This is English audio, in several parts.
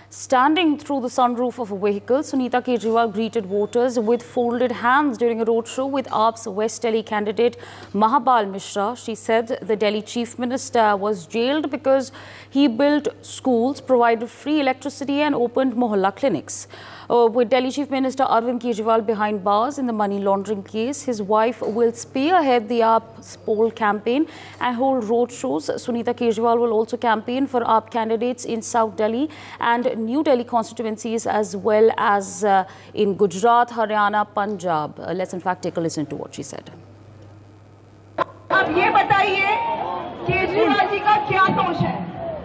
Standing through the sunroof of a vehicle, Sunita Kejriwal greeted voters with folded hands during a roadshow with AAP's West Delhi candidate Mahabal Mishra. She said the Delhi Chief Minister was jailed because he built schools, provided free electricity and opened mohalla clinics. With Delhi Chief Minister Arvind Kejriwal behind bars in the money laundering case, his wife will spearhead the AAP's poll campaign and hold roadshows. Sunita Kejriwal will also campaign for AAP candidates in South Delhi and New Delhi constituencies, as well as in Gujarat, Haryana, Punjab. Let's in fact take a listen to what she said. अब ये बताइए केजरीवाल जी का क्या दोष है?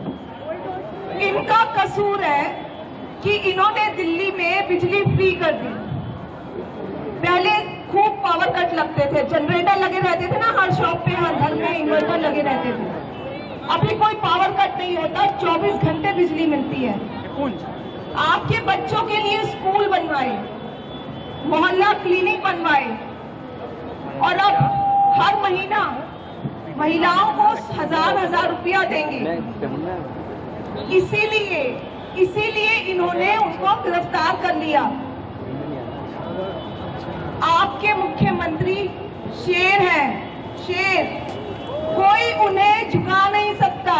इनका कसूर है कि इन्होंने दिल्ली में बिजली फ्री कर दी। पहले खूब पावर कट लगते थे, जनरेटर लगे रहते थे ना हर शॉप पे, हर घर में इन्वर्टर लगे रहते थे। अभी कोई पावर कट नहीं होता, 24 घंटे बिजली मिलती है। आपके बच्चों के लिए स्कूल बनवाए, मोहल्ला क्लिनिक बनवाए और अब हर महीना महिलाओं को 1000 रुपया देंगे। इसीलिए इन्होंने उसको गिरफ्तार कर लिया। आपके मुख्यमंत्री शेर हैं, शेर, कोई उन्हें झुका नहीं सकता।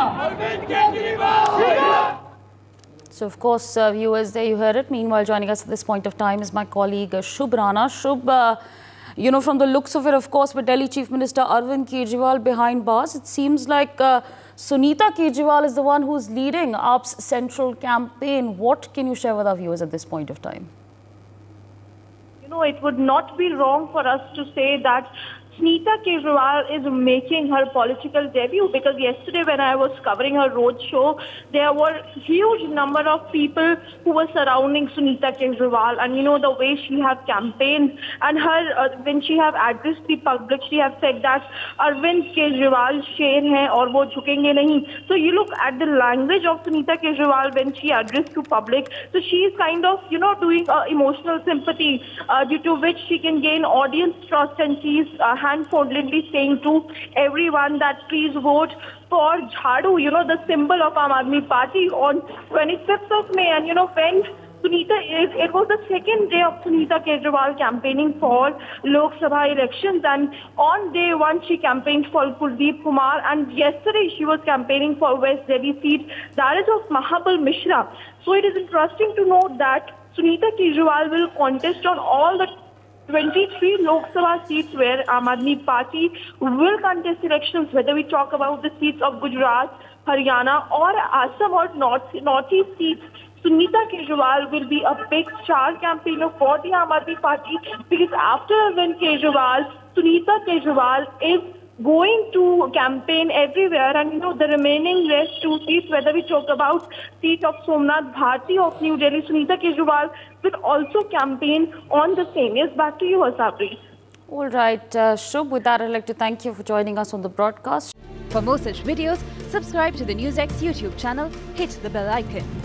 So, of course, viewers, there you heard it. Meanwhile, joining us at this point of time is my colleague Shubh Rana. Shubh, you know, from the looks of it, of course, with Delhi Chief Minister Arvind Kejriwal behind bars, it seems like Sunita Kejriwal is the one who's leading AAP's central campaign. What can you share with our viewers at this point of time? You know, it would not be wrong for us to say that Sunita Kejriwal is making her political debut, because yesterday when I was covering her roadshow, there were huge number of people who were surrounding Sunita Kejriwal, and you know the way she have campaigned and her when she have addressed the public, she have said that Arvind Kejriwal sher hai aur wo jhukenge nahi. So you look at the language of Sunita Kejriwal when she addressed to public. So she is kind of, you know, doing emotional sympathy due to which she can gain audience trust, and she is hand-foldedly saying to everyone that please vote for Jhadu, you know, the symbol of Aam Aadmi Party, on 25th of May. And you know, when Sunita, it was the second day of Sunita Kejriwal campaigning for Lok Sabha elections, and on day one she campaigned for Kuldeep Kumar, and yesterday she was campaigning for West Delhi seat, that is of Mahabal Mishra. So it is interesting to note that Sunita Kejriwal will contest on all the 23 Lok Sabha seats where Aam Aadmi Party will contest elections, whether we talk about the seats of Gujarat, Haryana or Assam or Northeast seats. Sunita Kejriwal will be a big star campaigner for the Aam Aadmi Party, because after Arvind Kejriwal, Sunita Kejriwal is going to campaign everywhere, and you know the remaining rest two seats, whether we talk about seat of Somnath Bharti of New Delhi, Sunita Kejriwal will also campaign on the same. Yes, back to you, Asabri. All right, Shubh, with that I'd like to thank you for joining us on the broadcast. For more such videos, subscribe to the NewsX YouTube channel, hit the bell icon.